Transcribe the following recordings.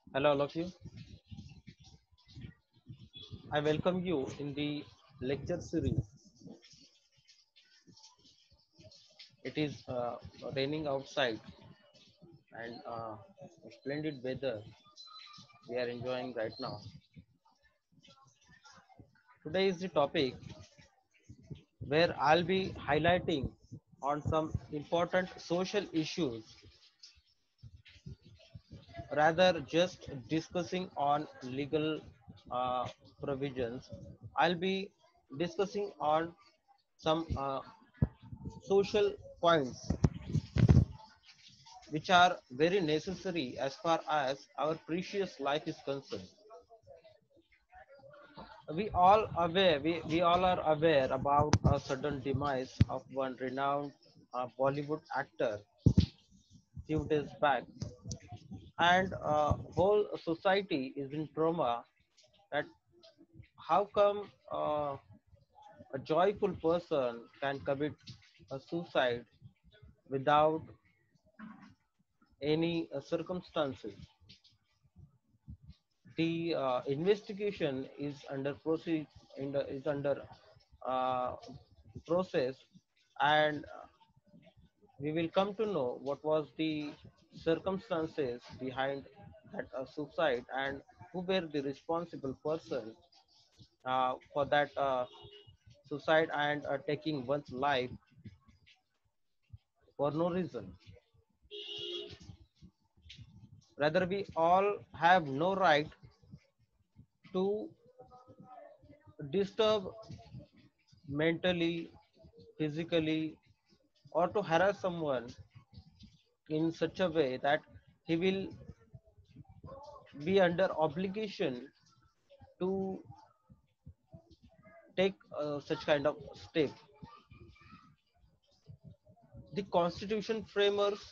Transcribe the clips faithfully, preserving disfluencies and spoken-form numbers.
Hello, all of you. I welcome you in the lecture series. It is uh, raining outside and uh, splendid weather we are enjoying right now. Today is the topic where I'll be highlighting on some important social issues rather just discussing on legal uh, provisions. I'll be discussing on some uh, social points which are very necessary as far as our precious life is concerned. We all aware, we, we all are aware about a sudden demise of one renowned uh, Bollywood actor few days back, and uh, whole society is in trauma. That how come uh, a joyful person can commit a suicide without any uh, circumstances? The uh, investigation is under process is under uh, process, and we will come to know what was the circumstances behind that uh, suicide and who were the responsible person uh, for that uh, suicide and uh, taking one's life for no reason. Rather, we all have no right to disturb mentally, physically, or to harass someone in such a way that he will be under obligation to take uh, such kind of step. The constitution framers,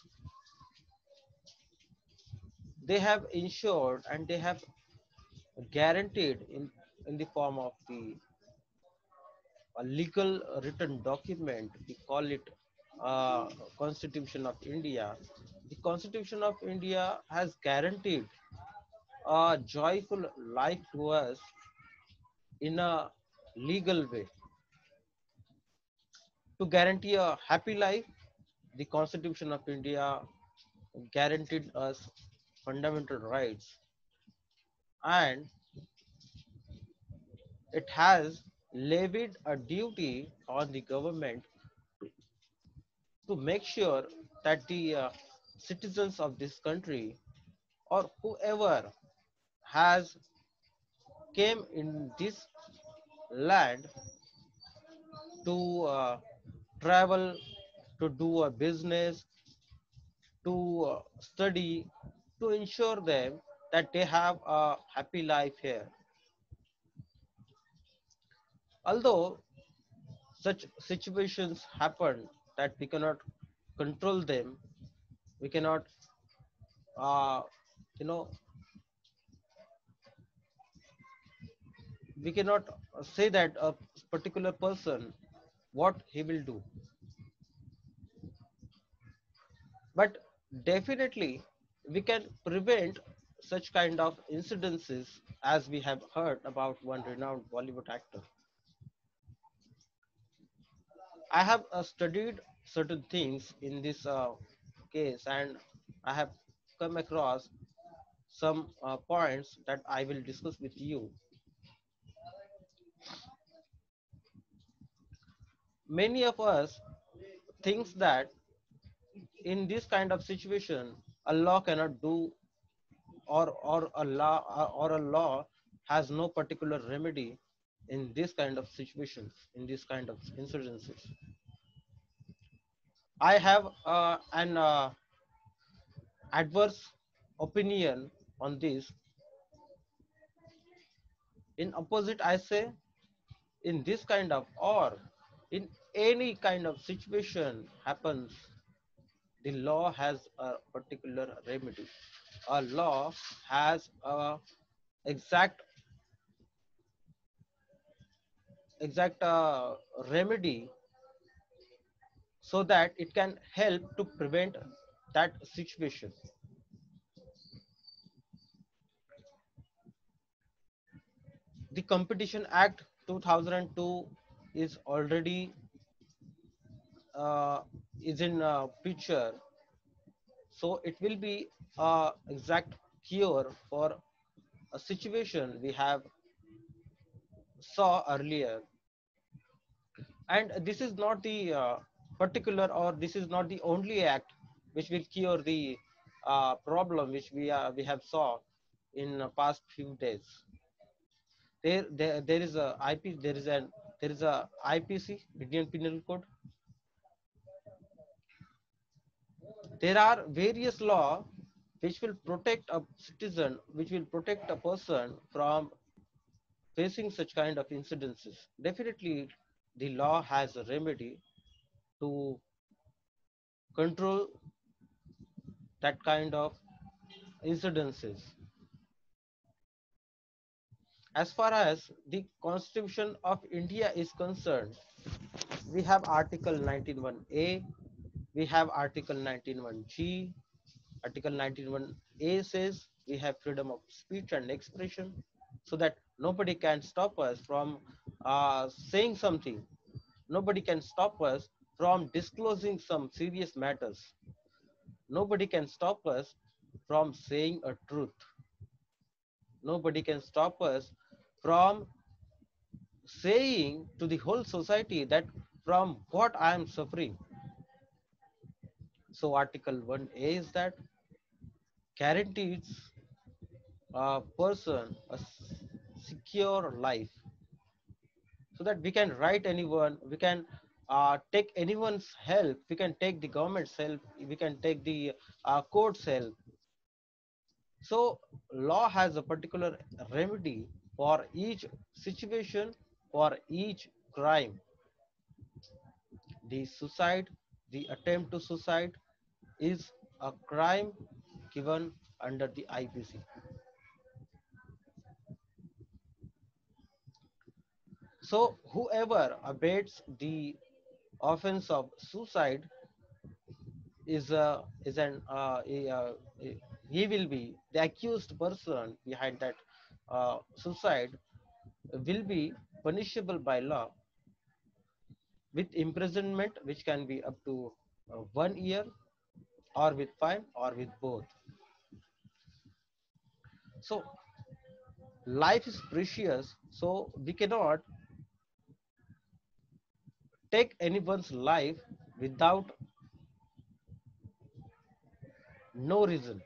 they have ensured and they have guaranteed in in the form of the a legal written document. We call it uh, Constitution of India. The Constitution of India has guaranteed a joyful life to us in a legal way. To guarantee a happy life, the Constitution of India guaranteed us fundamental rights, and it has levied a duty on the government to make sure that the uh, citizens of this country or whoever has came in this land to uh, travel, to do a business, to uh, study, to ensure them that they have a happy life here. Although such situations happen that we cannot control them, we cannot, uh, you know, we cannot say that a particular person what he will do, but definitely we can prevent such kind of incidences as we have heard about one renowned Bollywood actor. I have uh, studied certain things in this uh, case, and I have come across some uh, points that I will discuss with you. Many of us thinks that in this kind of situation a law cannot do, or or a law or a law has no particular remedy in this kind of situations, in this kind of incidences. I have uh, an uh, adverse opinion on this. In opposite, I say in this kind of or in any kind of situation happens, the law has a particular remedy. A law has a exact exact uh, remedy so that it can help to prevent that situation. The Competition Act two thousand two is already uh, is in uh, picture, so it will be a exact cure for a situation we have saw earlier. And this is not the uh, particular, or this is not the only act which will cure the uh, problem which we uh, we have saw in the past few days. There there, there is a ip there is an there is a I P C, Indian Penal Code. There are various law which will protect a citizen, which will protect a person from facing such kind of incidences. Definitely the law has a remedy to control that kind of incidences. As far as the Constitution of India is concerned, we have Article nineteen one A, we have Article nineteen one G. Article nineteen one A says we have freedom of speech and expression, so that nobody can stop us from uh, saying something. Nobody can stop us from disclosing some serious matters. Nobody can stop us from saying a truth. Nobody can stop us from saying to the whole society that from what I am suffering. So Article one A is that guarantees a person a secure life, so that we can write anyone, we can uh, take anyone's help, we can take the government's help, we can take the uh, court's help. So law has a particular remedy for each situation, for each crime. The suicide, the attempt to suicide is a crime given under the I P C. So whoever abates the offense of suicide is a is an uh, a, uh, a- he will be the accused person behind that uh, suicide will be punishable by law with imprisonment, which can be up to uh, one year, or with fine, or with both. So life is precious, so we cannot take anyone's life without no reason.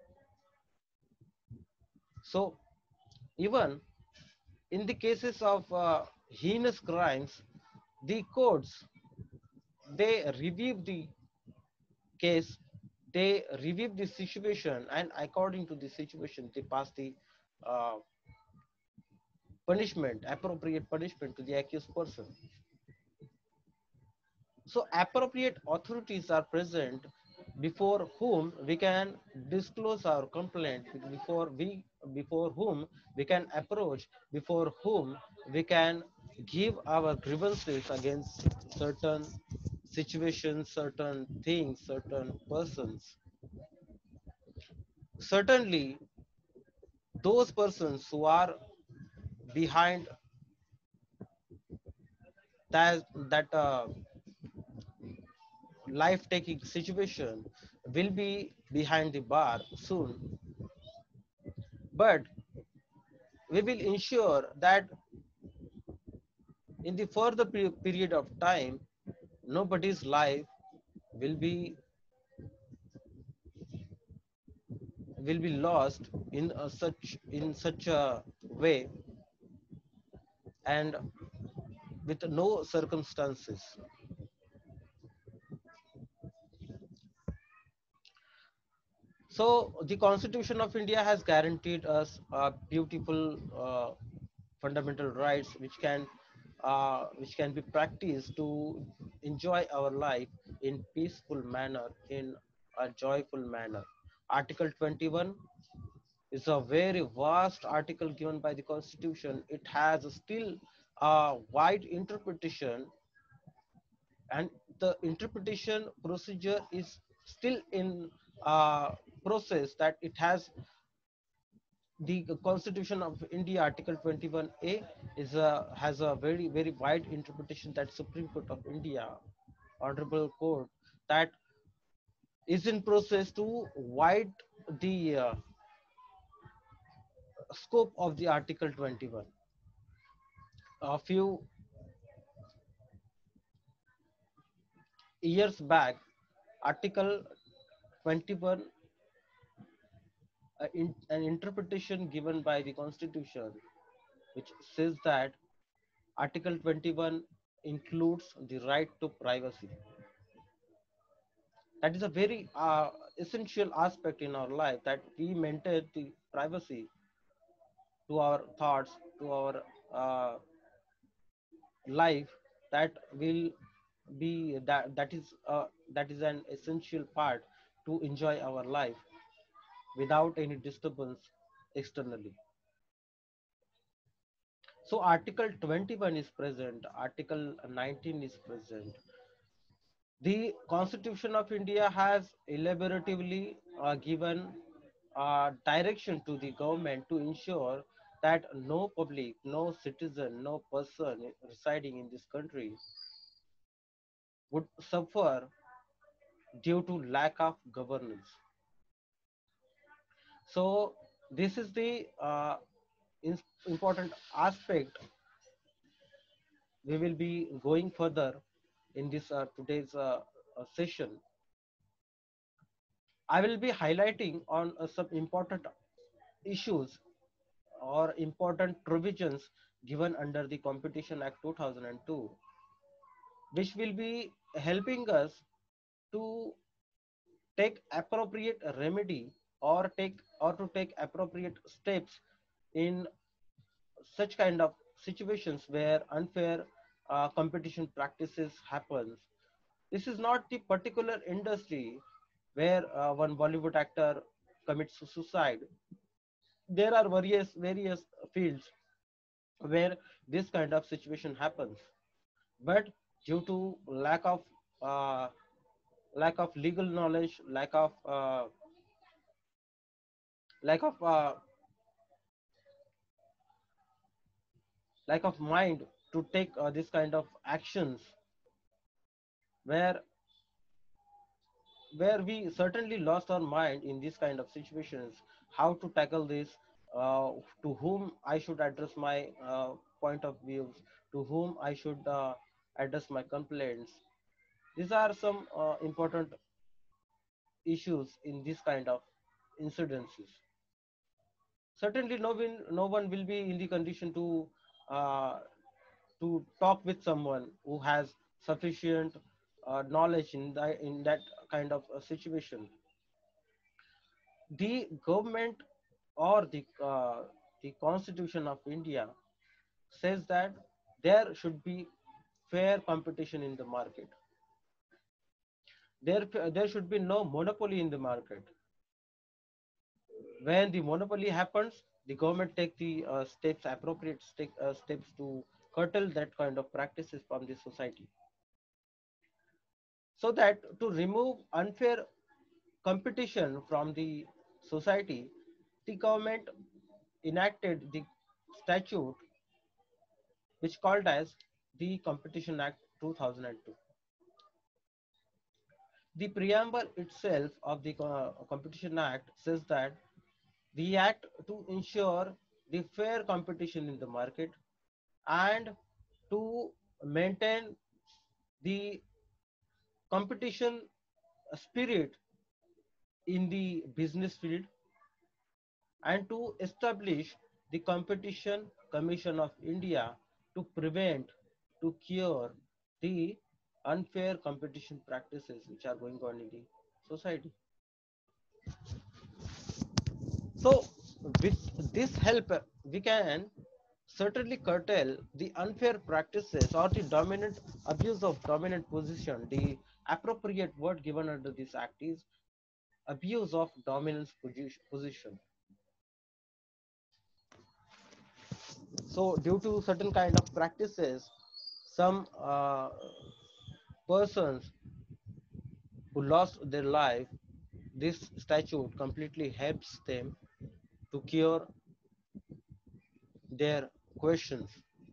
So even in the cases of uh, heinous crimes, the courts, they review the case, they review the situation, and according to the situation, they pass the uh, punishment, appropriate punishment to the accused person. So appropriate authorities are present before whom we can disclose our complaint, before we before whom we can approach, before whom we can give our grievances against certain situations, certain things, certain persons. Certainly, those persons who are behind that that uh, life-taking situation will be behind the bar soon. But we will ensure that in the further pe- period of time, nobody's life will be will be lost in a such in such a way, and with no circumstances. So the Constitution of India has guaranteed us uh, beautiful uh, fundamental rights which can uh, which can be practiced to enjoy our life in peaceful manner, in a joyful manner. Article twenty-one is a very vast article given by the Constitution. It has still a wide interpretation, and the interpretation procedure is still in uh, process, that it has The Constitution of India, Article twenty-one A, is a, has a very, very wide interpretation that Supreme Court of India, Honorable Court, that is in process to wide the uh, scope of the Article twenty-one. A few years back, Article twenty-one, uh, in, an interpretation given by the Constitution, which says that Article twenty-one includes the right to privacy. That is a very uh, essential aspect in our life, that we maintain the privacy to our thoughts, to our uh, life. That will be that that is uh, that is an essential part to enjoy our life without any disturbance externally. So Article twenty-one is present, Article nineteen is present. The Constitution of India has elaboratively uh, given uh, direction to the government to ensure that no public, no citizen, no person residing in this country would suffer due to lack of governance. So this is the uh, in- important aspect we will be going further in this uh, today's uh, uh, session. I will be highlighting on uh, some important issues or important provisions given under the Competition Act two thousand two, which will be helping us to take appropriate remedy or take or to take appropriate steps in such kind of situations where unfair uh, competition practices happens. This is not the particular industry where uh, one Bollywood actor commits suicide. There are various various fields where this kind of situation happens, but due to lack of uh, lack of legal knowledge, lack of uh, lack of uh, lack of mind to take uh, this kind of actions, where where we certainly lost our mind in this kind of situations, how to tackle this, uh, to whom I should address my uh, point of views, to whom I should uh, address my complaints. These are some uh, important issues in this kind of incidences. Certainly no one, no one will be in the condition to uh, to talk with someone who has sufficient uh, knowledge in that in that kind of a situation. The government or the uh, the Constitution of India says that there should be fair competition in the market. There there should be no monopoly in the market. When the monopoly happens, the government take the uh, steps, appropriate step, uh, steps to curtail that kind of practices from the society, so that to remove unfair competition from the society, the government enacted the statute which called as the Competition Act two thousand two. The preamble itself of the uh, Competition Act says that the act to ensure the fair competition in the market and to maintain the competition spirit in the business field, and to establish the Competition Commission of India to prevent, to cure the unfair competition practices which are going on in the society. So, with this help, we can certainly curtail the unfair practices or the dominant abuse of dominant position. The appropriate word given under this act is abuse of dominance position. So, due to certain kind of practices, some uh, persons who lost their life, this statute completely helps them to cure their questions.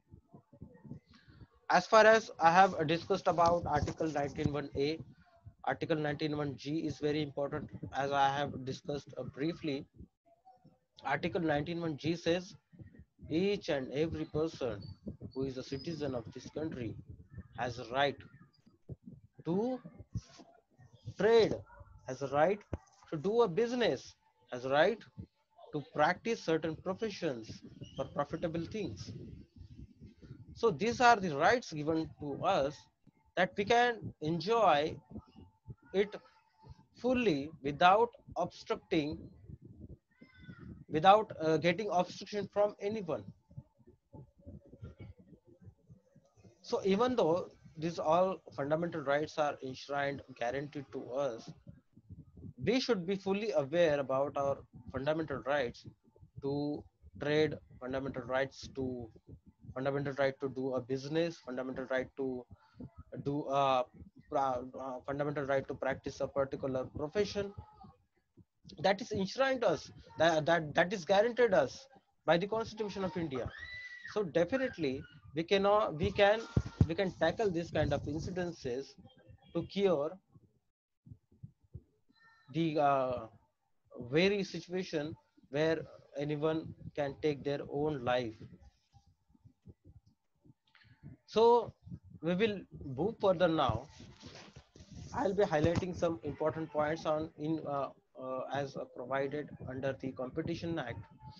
As far as I have discussed about Article nineteen one A, Article nineteen one G is very important. As I have discussed uh, briefly, Article nineteen one G says each and every person who is a citizen of this country has a right to trade, has a right to do a business, has a right to practice certain professions for profitable things. So these are the rights given to us that we can enjoy it fully without obstructing, without uh, getting obstruction from anyone. So even though these all fundamental rights are enshrined, guaranteed to us, we should be fully aware about our fundamental rights to trade, fundamental rights to fundamental right to do a business, fundamental right to do a uh, fundamental right to practice a particular profession that is enshrined us, that, that that is guaranteed us by the Constitution of India. So definitely we cannot we can we can tackle this kind of incidences to cure the uh, very situation where anyone can take their own life. So we will move further now. I'll be highlighting some important points on in uh, uh, as uh, provided under the Competition Act.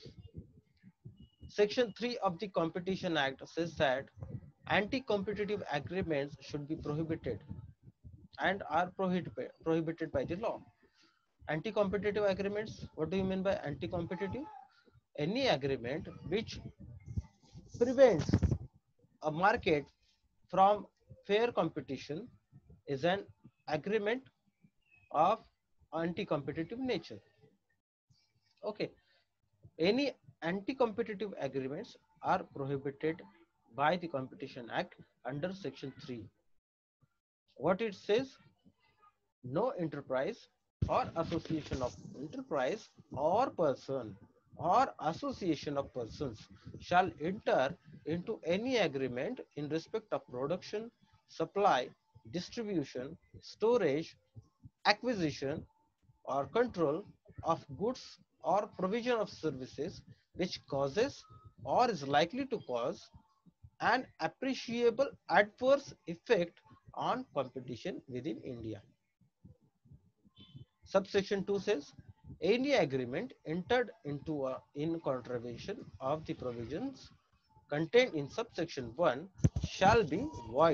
Section three of the Competition Act says that anti-competitive agreements should be prohibited and are prohibited prohibited by the law. Anti-competitive agreements, what do you mean by anti-competitive? Any agreement which prevents a market from fair competition is an agreement of anti-competitive nature. Okay, any anti-competitive agreements are prohibited by the Competition Act under Section three. What it says, no enterprise or association of enterprise or person or association of persons shall enter into any agreement in respect of production, supply, distribution, storage, acquisition, or control of goods or provision of services which causes or is likely to cause an appreciable adverse effect on competition within India. Subsection two says any agreement entered into a, in contravention of the provisions contained in subsection one shall be void.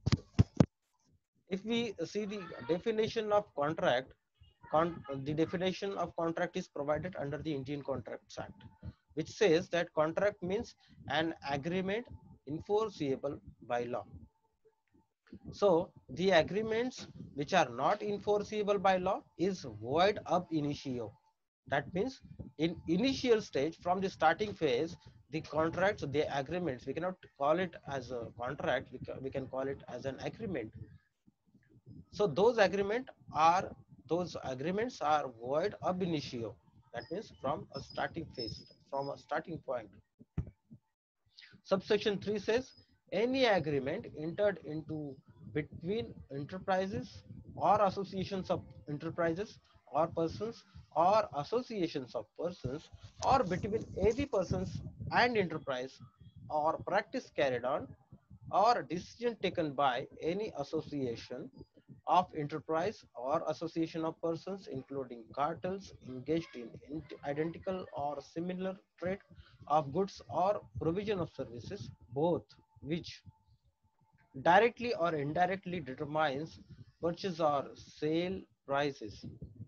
If we see the definition of contract, con the definition of contract is provided under the Indian Contracts Act, which says that contract means an agreement enforceable by law. So the agreements which are not enforceable by law is void ab initio. That means in initial stage, from the starting phase, the contracts, the agreements, we cannot call it as a contract, we can, we can call it as an agreement. So those agreement are those agreements are void ab initio. That means from a starting phase, from a starting point. Subsection three says any agreement entered into between enterprises or associations of enterprises or persons or associations of persons or between any persons and enterprise or practice carried on or decision taken by any association of enterprise or association of persons including cartels engaged in identical or similar trade of goods or provision of services, both which directly or indirectly determines purchase or sale prices,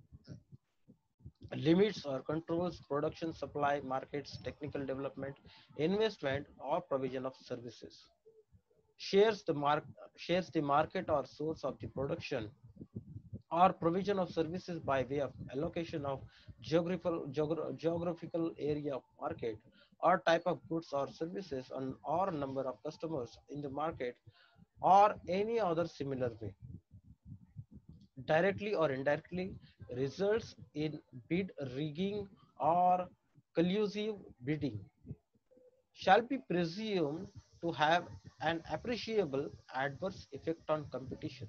limits or controls production, supply, markets, technical development, investment or provision of services, shares the mark shares the market or source of the production or provision of services by way of allocation of geographical geogra geographical area of market or type of goods or services on or number of customers in the market or any other similar way, directly or indirectly results in bid rigging or collusive bidding, shall be presumed to have an appreciable adverse effect on competition.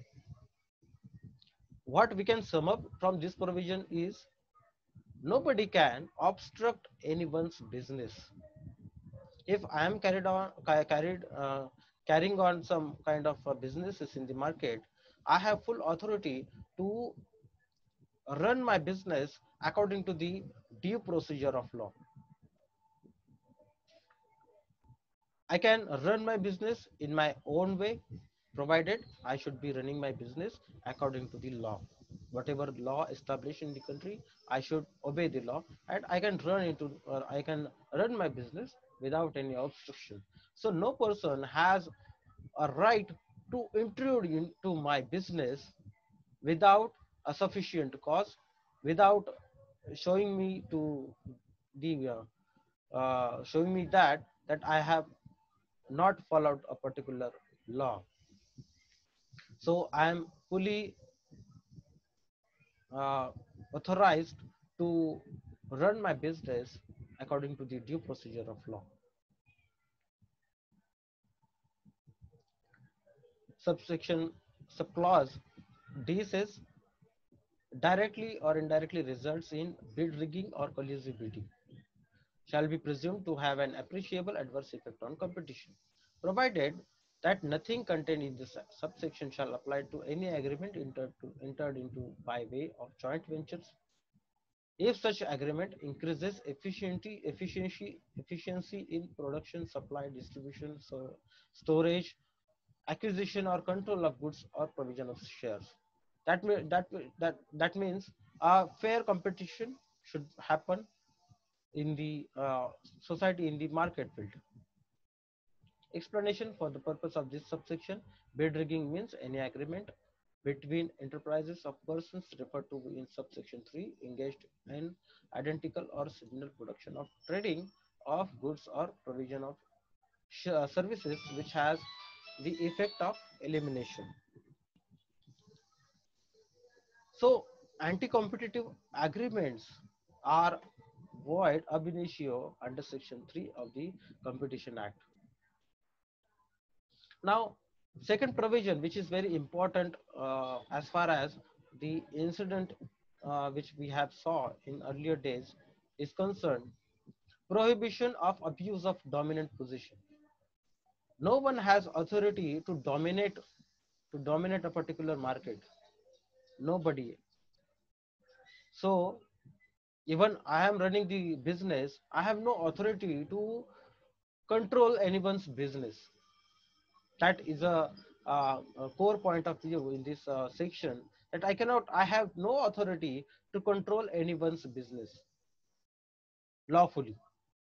What we can sum up from this provision is nobody can obstruct anyone's business. If I am carried on carried uh, carrying on some kind of uh, businesses in the market, I have full authority to run my business according to the due procedure of law. I can run my business in my own way, provided I should be running my business according to the law. Whatever law established in the country, I should obey the law, and I can run into or I can run my business without any obstruction. So no person has a right to intrude into my business without a sufficient cause, without showing me to the uh, uh, showing me that that I have not followed a particular law. So I am fully uh, authorized to run my business according to the due procedure of law. Subsection subclause D says directly or indirectly results in bid rigging or collusive bidding shall be presumed to have an appreciable adverse effect on competition, provided that nothing contained in this subsection shall apply to any agreement entered, to, entered into by way of joint ventures if such agreement increases efficiency, efficiency, efficiency in production, supply, distribution, so storage, acquisition or control of goods or provision of shares. That that that that means a fair competition should happen in the uh, society in the market field. Explanation for the purpose of this subsection: bid rigging means any agreement between enterprises of persons referred to in subsection three engaged in identical or similar production of trading of goods or provision of uh, services which has the effect of elimination. So anti-competitive agreements are void ab initio under section three of the Competition Act. Now, second provision, which is very important uh, as far as the incident uh, which we have saw in earlier days is concerned, prohibition of abuse of dominant position. No one has authority to dominate to dominate a particular market. Nobody. So even I am running the business, I have no authority to control anyone's business. That is a, uh, a core point of view in this uh, section, that I cannot, I have no authority to control anyone's business lawfully.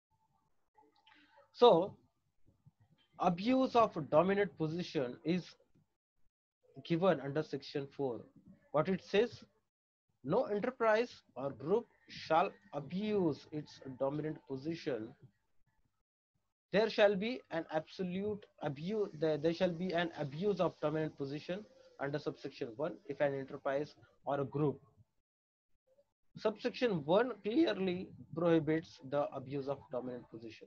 So abuse of dominant position is given under section four. What it says: no enterprise or group shall abuse its dominant position. There shall be an absolute abuse, there, there shall be an abuse of dominant position under subsection one if an enterprise or a group. Subsection one clearly prohibits the abuse of dominant position.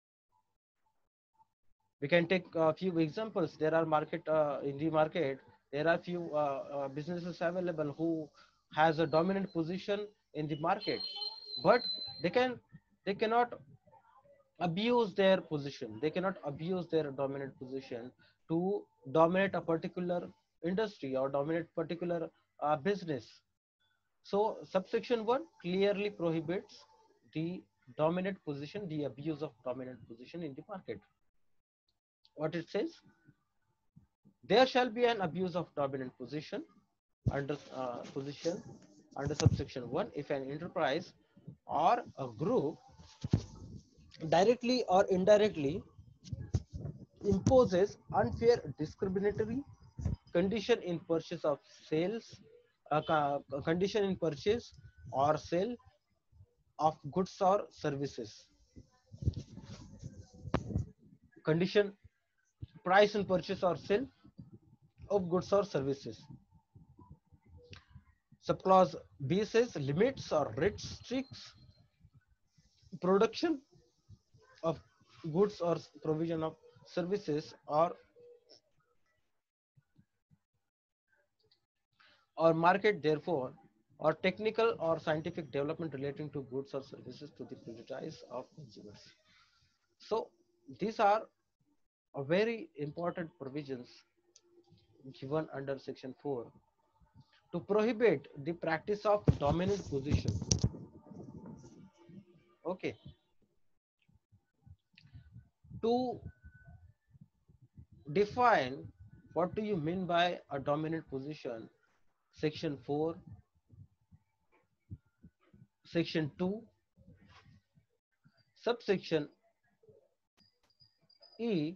We can take a few examples. There are market uh, in the market, there are few uh, uh, businesses available who has a dominant position in the market, but they can they cannot abuse their position. They cannot abuse their dominant position to dominate a particular industry or dominate particular uh, business. So subsection one clearly prohibits the dominant position, the abuse of dominant position in the market. What it says: there shall be an abuse of dominant position under uh, position under subsection one if an enterprise or a group directly or indirectly imposes unfair discriminatory condition in purchase of sales, a uh, condition in purchase or sale of goods or services, condition, price and purchase or sale of goods or services. Subclause B says limits or restricts production of goods or provision of services, or or market, therefore, or technical or scientific development relating to goods or services to the prejudice of consumers. So these are a very important provisions given under section four to prohibit the practice of dominant position. Okay, to define what do you mean by a dominant position, section four, section two, subsection E,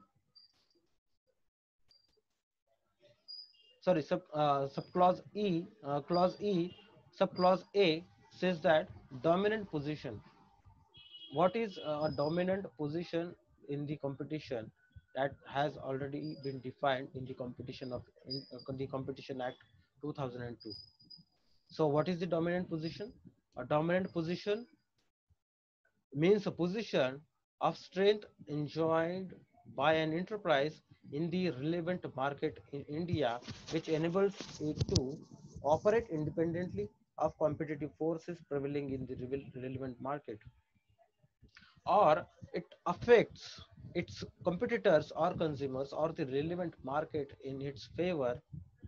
sorry, sub uh, subclause E, uh, clause E, subclause A says that dominant position. What is a dominant position in the competition? That has already been defined in the competition of in, uh, the Competition Act two thousand two. So, what is the dominant position? A dominant position means a position of strength enjoyed by an enterprise in the relevant market in India, which enables it to operate independently of competitive forces prevailing in the relevant market, or it affects its competitors or consumers or the relevant market in its favor.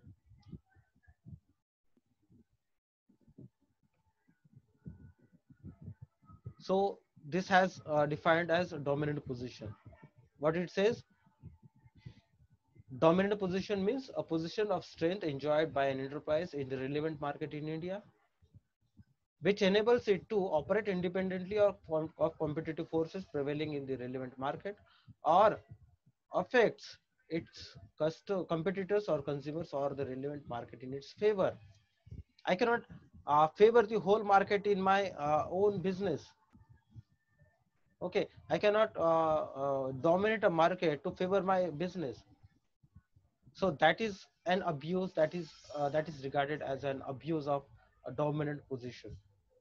So this has uh, defined as a dominant position. What it says, dominant position means a position of strength enjoyed by an enterprise in the relevant market in India, which enables it to operate independently of, of competitive forces prevailing in the relevant market, or affects its competitors or consumers or the relevant market in its favor. I cannot uh, favor the whole market in my uh, own business. Okay, I cannot uh, uh, dominate a market to favor my business. So that is an abuse, that is uh, that is regarded as an abuse of a dominant position.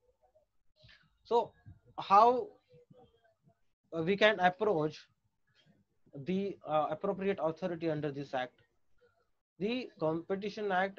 So how uh, we can approach the uh, appropriate authority under this act? The Competition Act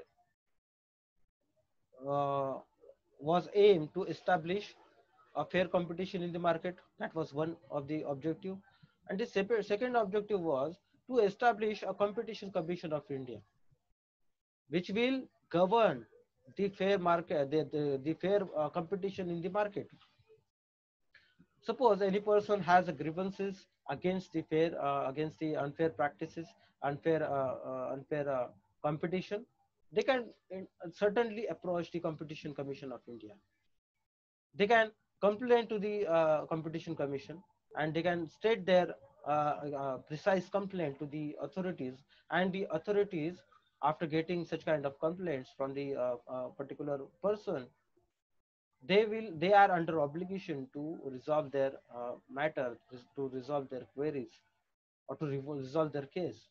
uh, was aimed to establish a fair competition in the market. That was one of the objective. And the second objective was to establish a competition commission of India, which will govern the fair market, the, the, the fair uh, competition in the market. Suppose any person has a grievances against the fair, uh, against the unfair practices, unfair, uh, uh, unfair uh, competition, they can uh, certainly approach the Competition Commission of India. They can complain to the uh, Competition Commission, and they can state their uh, uh, precise complaint to the authorities, and the authorities, after getting such kind of complaints from the uh, uh, particular person, they will they are under obligation to resolve their uh, matter, to resolve their queries, or to resolve their case.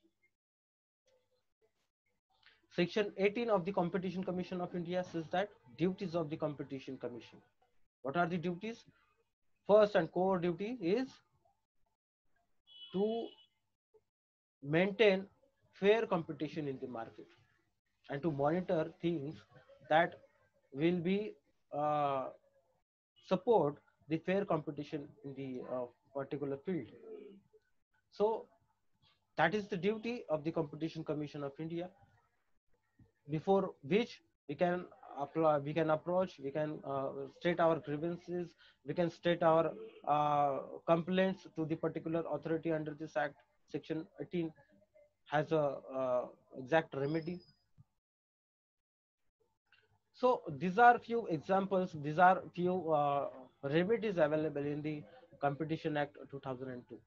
Section eighteen of the Competition Commission of India says that duties of the Competition Commission. What are the duties? First and core duty is to maintain fair competition in the market and to monitor things that will be uh, support the fair competition in the uh, particular field. So that is the duty of the Competition Commission of India, before which we can apply, we can approach, we can uh, state our grievances, we can state our uh, complaints to the particular authority under this act. Section eighteen has a uh, exact remedy. So these are few examples, these are few uh, remedies available in the Competition Act two thousand two.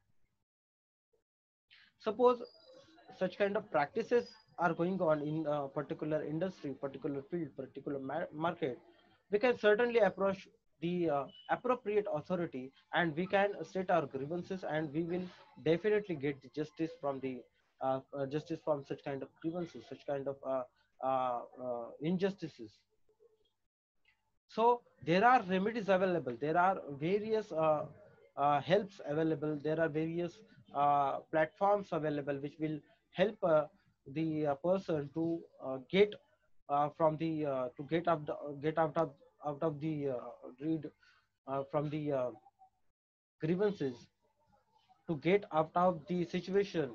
Suppose such kind of practices are going on in a particular industry, particular field, particular ma- market, we can certainly approach the uh, appropriate authority, and we can state our grievances, and we will definitely get the justice from the uh, uh, justice from such kind of grievances, such kind of uh, uh, uh, injustices. So there are remedies available. There are various uh, uh, helps available. There are various uh, platforms available which will help uh, the uh, person to uh, get uh, from the uh, to get out the, get out of out of the uh, read uh, from the uh, grievances, to get out of the situation.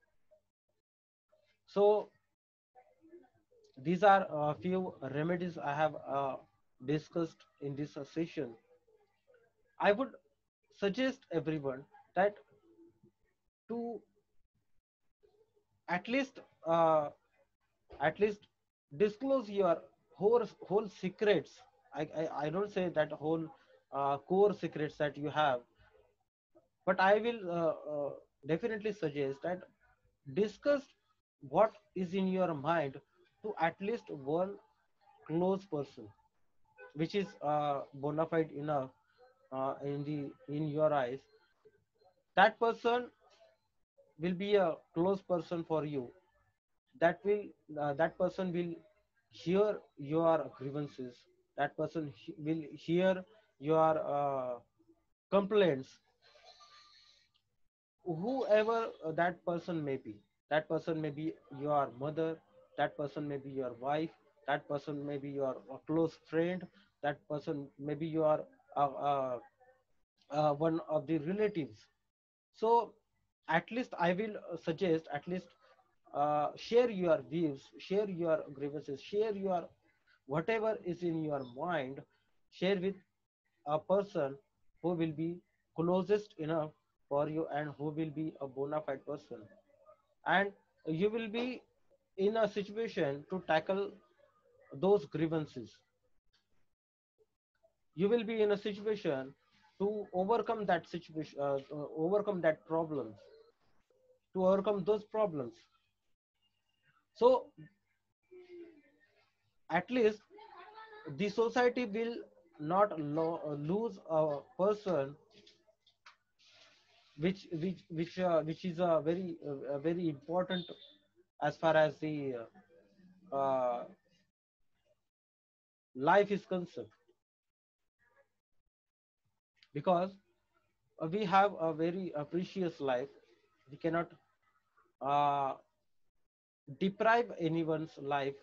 So these are a few remedies I have uh, discussed in this uh, session. I would suggest everyone that to at least uh, at least disclose your whole whole secrets. I I, I don't say that whole uh, core secrets that you have, but I will uh, uh, definitely suggest that discuss what is in your mind to at least one close person, which is uh, bona fide enough uh, in the in your eyes. That person will be a close person for you. That will uh, that person will hear your grievances. That person he- will hear your uh, complaints, whoever uh, that person may be. That person may be your mother, that person may be your wife, that person may be your uh, close friend, that person may be your uh, uh, uh, one of the relatives. So at least I will uh, suggest, at least uh, share your views, share your grievances, share your whatever is in your mind, share with a person who will be closest enough for you and who will be a bona fide person. And you will be in a situation to tackle those grievances. You will be in a situation to overcome that situation, uh, to overcome that problems, to overcome those problems. So at least the society will not lo- lose a person which which which uh, which is a very uh, very important as far as the uh, uh, life is concerned, because uh, we have a very uh, precious life. We cannot uh, deprive anyone's life.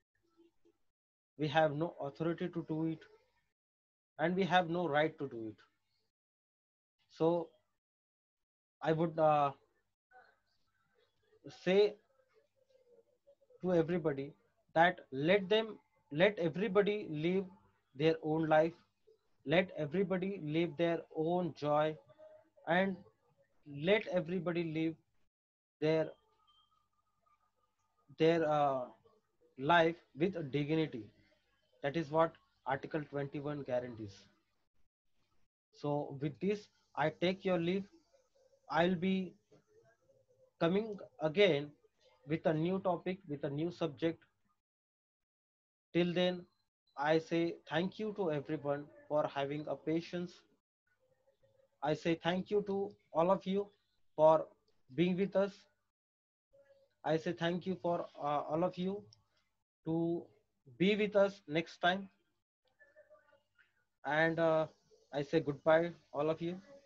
We have no authority to do it, and we have no right to do it. So I would uh, say to everybody that let them let everybody live their own life, let everybody live their own joy, and let everybody live their their uh, life with dignity. That is what article twenty-one guarantees. So with this I take your leave. I'll be coming again with a new topic, with a new subject. Till then, I say thank you to everyone for having a patience. I say thank you to all of you for being with us. I say thank you for uh, all of you to be with us next time. And uh, I say goodbye, all of you.